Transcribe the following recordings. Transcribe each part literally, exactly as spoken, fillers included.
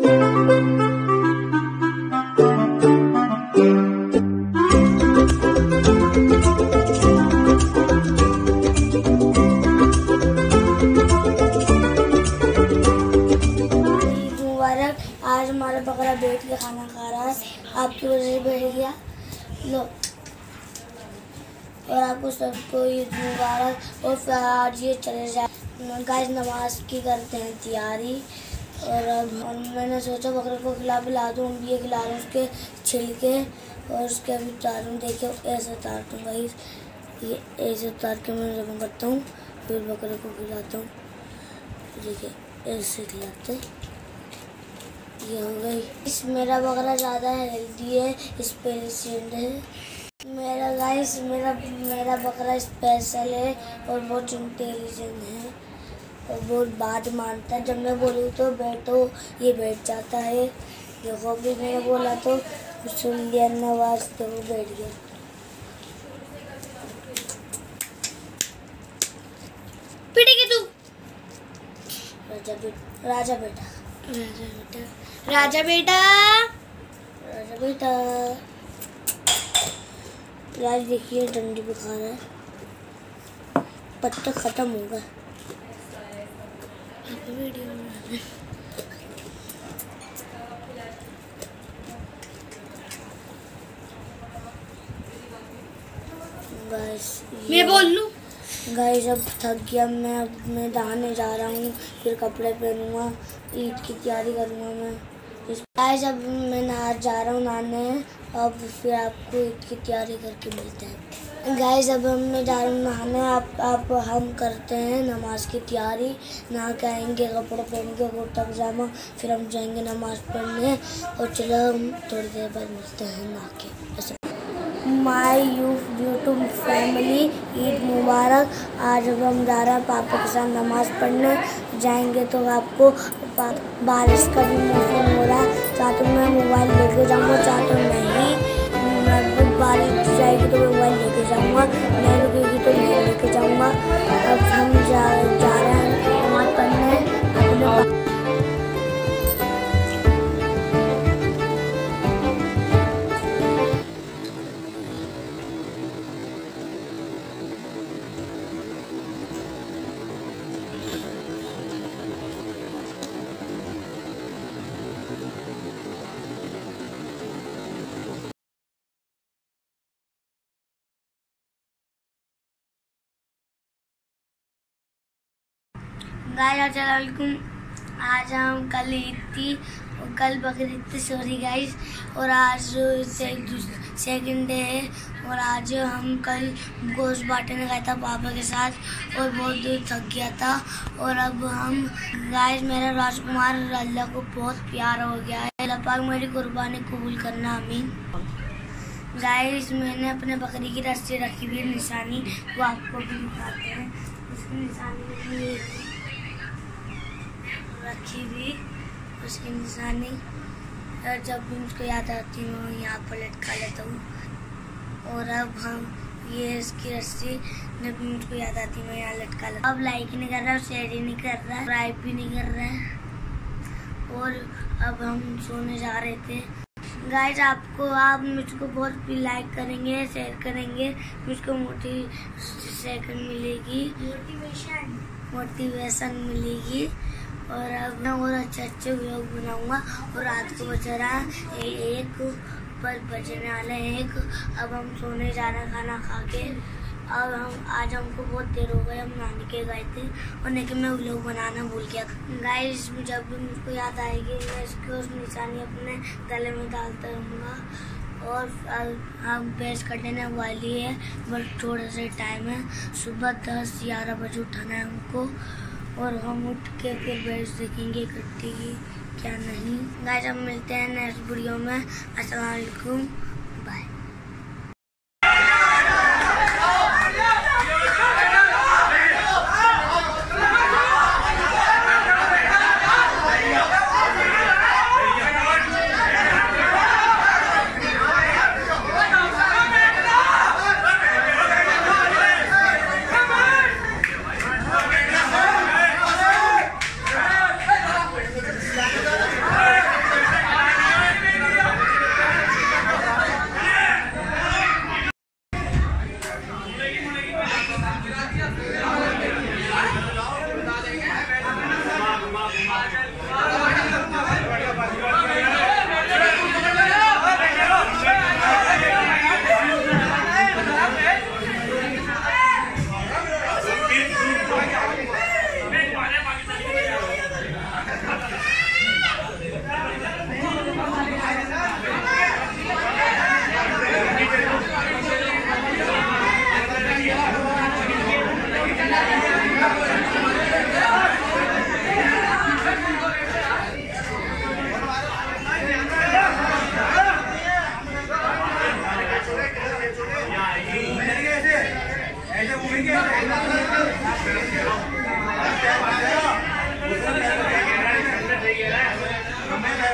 आज हमारा बकरा बैठ के खाना खा रहा है, आपकी वजह से बैठ गया। लो, और आपको सबको ईद मुबारक। और फिर आज ये चले जाए गाइस, नमाज की करते हैं तैयारी। और अब मैंने सोचा बकरे को खिला पिला दूँ, ये खिला रहा हूँ उसके छिलके और उसके अभी उतार दूँ। देखिए ऐसे उतारता हूँ गाइस, ये ऐसे उतार के मैं जमा करता हूँ, फिर बकरे को खिलाता हूँ। देखिए ऐसे खिलाते ये हो गई। इस मेरा बकरा ज़्यादा हेल्दी है, स्पेशल है मेरा गाइस। मेरा मेरा बकरा स्पेशल है और बहुत इंटेलिजेंट है और बहुत बात मानता है। जब मैं बोलूँ तो बैठो, ये बैठ जाता है। देखो भी मैंने बोला तो सुन लिया, नवाज तो वो बैठ गया। पिटेगी तू। राजा बेटा, राजा बेटा, राजा बेटा, राजा बेटा, राजा बेटा। आज देखिए डंडी पे खा रहा है, पत्ता खत्म होगा। गाइस मैं बोल लूं? गाइस अब थक गया मैं, अब मैं नहाने जा रहा हूँ, फिर कपड़े पहनूंगा, ईद की तैयारी करूँगा मैं। गाइस अब मैं नहा जा रहा हूँ नहाने, अब फिर आपको ईद की तैयारी करके मिलते हैं। गाइस अब हम मैं जा रहा हूँ नहाने, आप आप हम करते हैं नमाज की तैयारी। नहा के आएंगे, कपड़े पहन के, कुर्ता पजामा, फिर हम जाएंगे नमाज पढ़ने। और चलो हम थोड़ी देर बाद मिलते हैं नहा के। ऐसे माय यूट्यूब फैमिली, ईद मुबारक। आज अब हम जा रहे हैं पापा के साथ नमाज पढ़ने जाएंगे, तो आपको बारिश का भी मौसम हो रहा है। चाहे तो मैं मोबाइल लेके जाऊंगा, चाहे तो नहीं, बारिश जाएगी तो मैं मोबाइल लेके जाऊंगा, नहीं रुकेगी तो नहीं लेके जाऊंगा। अब हम जा जा रहे हैं नमाज पढ़ने अपने। गाइस अस्सलाम वालेकुम। आज हम कल ईद थी, कल बकरीद थी, सॉरी गाइस। और आज सेकंड डे है और आज हम कल गोश्त बांटने गया था पापा के साथ और बहुत दूर थक गया था। और अब हम गाइस, मेरा राजकुमार अल्लाह को बहुत प्यार हो गया है। अल्लाह पाक मेरी कुर्बानी कबूल करना, आमीन। गाइस मैंने अपने बकरी की रस्सी रखी हुई निशानी, वो आपको भी दिखाते हैं। उसकी निशानी रखी हुई, उसकी निशानी, और जब भी मुझको याद आती है मैं यहाँ पर लटका लेता हूँ। और अब हम ये इसकी रस्सी जब भी मुझको याद आती है मैं यहाँ लटका लेता हूँ। अब लाइक नहीं कर रहा, शेयर ही नहीं कर रहा, सब्सक्राइब भी नहीं कर रहा है। और अब हम सोने जा रहे थे। गाइस आपको आप मुझको बहुत भी लाइक करेंगे, शेयर करेंगे, मुझको मोटिवेशन मिलेगी, मोटिवेशन मोटिवेशन मिलेगी। और अब मैं और अच्छे अच्छे व्लॉग बनाऊंगा। और रात को बज रहा है एक पर बजने वाले एक। अब हम सोने जा रहे हैं खाना खा के। अब हम आज हमको बहुत देर हो गई, हम नानी के गए थे और लेकिन मैं व्लॉग बनाना भूल गया। गाइस जब भी मुझको याद आएगी मैं इसको उस निशानी अपने गले में डालता रहूँगा। और हम बेस कटने वाली है, बस थोड़ा सा टाइम है, सुबह दस ग्यारह बजे उठाना है हमको। और हम उठ के फिर बेस देखेंगे कटेगी क्या नहीं। गाइस हम मिलते हैं नेक्स्ट वीडियो में। अस्सलाम वालेकुम, बाय।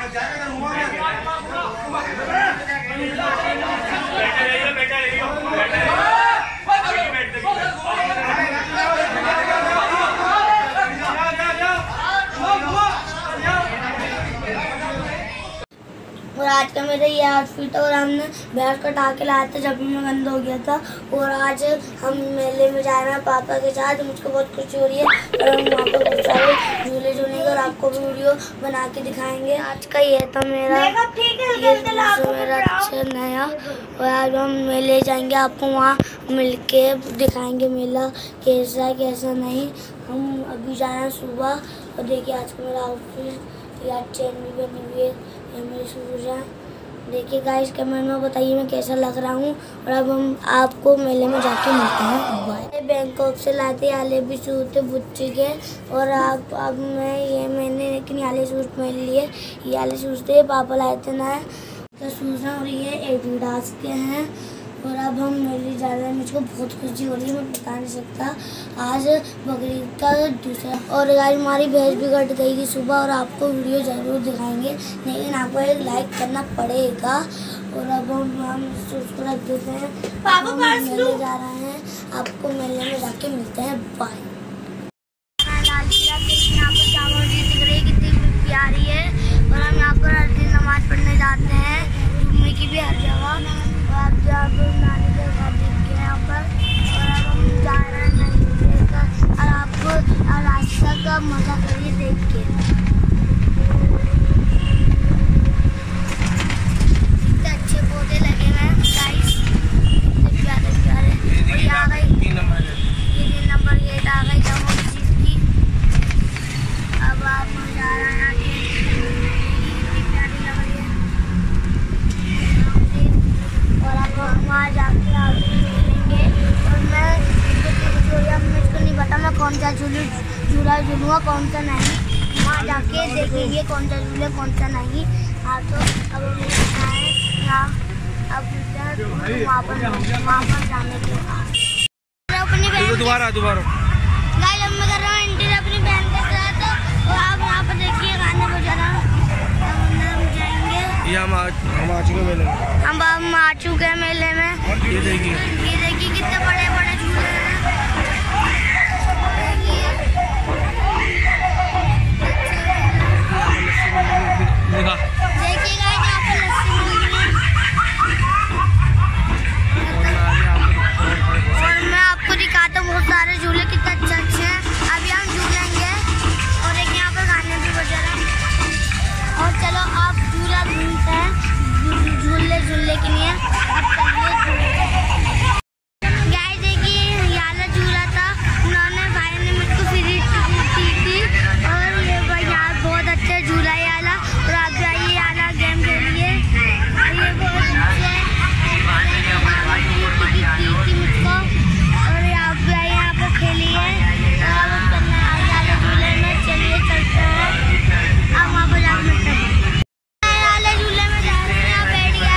और आज का मेरा ये आउटफिट और हमने भैंस कटा के लाया था जब में बंद हो गया था। और आज हम मेले में जा रहे हैं पापा के साथ। मुझको बहुत खुशी हो रही है और हम वहाँ पर बहुत सारे झूले झूलेंगे और आपको भी वीडियो बना के दिखाएंगे। आज का ये था मेरा ये मेरा अच्छा नया। और आज हम मेले जाएंगे, आपको वहाँ मिल के दिखाएंगे मेला कैसा है कैसा नहीं। हम अभी जा रहे हैं सुबह। और देखिए आज का मेरा आउटफिट, यार चेन भी बनी हुई है, ये मेरी शूज है। देखिए गाइस कमेंट में बताइए मैं कैसा लग रहा हूँ। और अब हम आपको मेले में जाके मिलते हैं। बाय। बैंकॉक से लाते आले भी सूट बुच्ची के। और आप अब मैं ये मैंने लेकिन याले सूट पहन लिए। ये वाले शूज थे पापा लाए थे ना तो शूज हैं और ये एडिडास के हैं। और अब हम मेले जा रहे हैं। मुझको बहुत खुशी हो रही है, मैं बता नहीं सकता। आज बकरीद का दूसरा और आज हमारी भैंस भी कट गई थी सुबह। और आपको वीडियो ज़रूर दिखाएंगे, लेकिन आपको एक लाइक करना पड़ेगा। और अब हम हम उसको रख देते हैं। पापा मेले जा रहे हैं, आपको मेले में जाके मिलते हैं। बाय। लाल किला यहाँ पर चावल दिख रही है, कितनी प्यारी है। और हम यहाँ पर हर दिन नमाज पढ़ने जाते हैं, घूमने की भी हर जगह। आप जब नानी के घर देख के यहाँ पर। और अब हम जा रहे हैं नहीं का। और आपको रास्ता का मजा करिए देख के। कितने अच्छे पौधे लगे हुए हैं गाइस, कितने प्यारे प्यारे। और ये आ गई ये तीन नंबर गेट आ गई जमा मस्जिद की। अब आप हम जा रहे हैं आगे, कितनी प्यारी लग रही है। और अब हम वहाँ जाके आगे मिलेंगे। और मैं मुझको नहीं पता मैं कौन सा झूलू झूला झूलूँगा कौन सा नहीं। वहाँ जाके देखेंगे कौन सा झूले कौन सा नहीं। हाँ तो अब हम यहाँ अब वहाँ पर वहाँ पर जाने के बाद अपनी बहन दोबारा दोबारा गाइस अब मैं कर रहा हूँ एंट्री अपनी बहन के साथ। और आप यहाँ पर देखिए गाने बजा रहा हूँ। हम आ, हम आ चुके मेले में। हम हम आ चुके हैं मेले में। ये देखिए ये देखिए कितने बड़े बड़े झूले हैं। देखिए गाइस यहाँ पे लस्सी मिल रही है। और मैं आपको दिखाता हूँ बहुत सारे झूले कितने अच्छे अच्छे हैं। अभी हम झूलेंगे और एक यहाँ पर गाने भी बजा रहे हैं। और चलो आप झूला झूलते हैं झूले झूलने के लिए। अब चलिए गाइस देखिए याला झूला था, उन्होंने भाई ने मुझको फ्री दी थी। और ये यहाँ बहुत अच्छा झूला है याला। और आप जाइए याला गेम खेलिए। ये बहुत अच्छे थी मुझको। और आप जाइए यहाँ पर खेलिए। याला झूले में चलिए चलते हैं। आप वहाँ पर जाकर मिलते हैं। झूले में जा रहे हैं, बैठ गया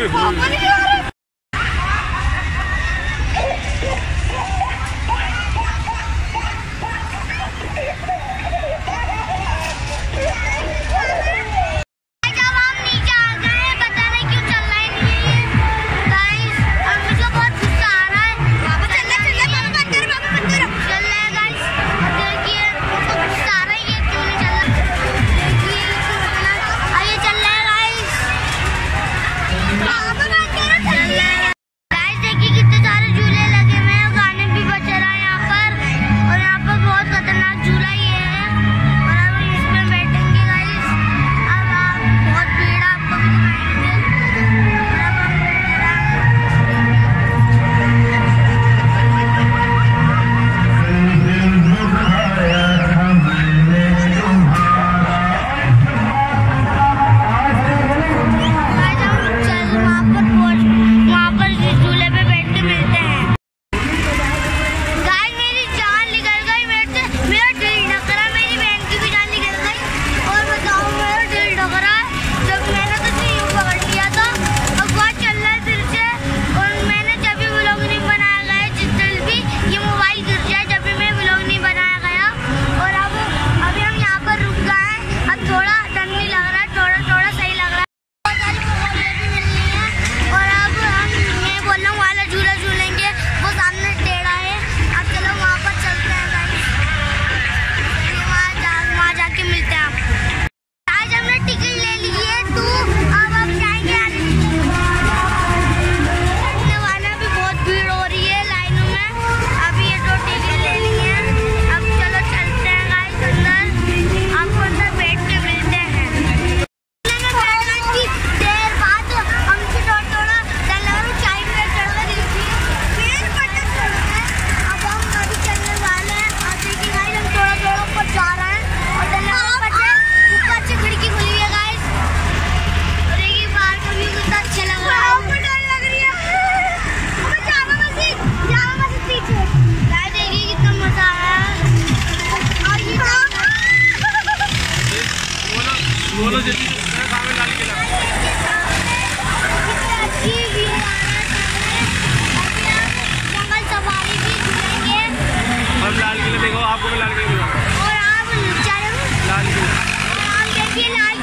आपको भी लाल किले और आप लाल किले देखिए लाल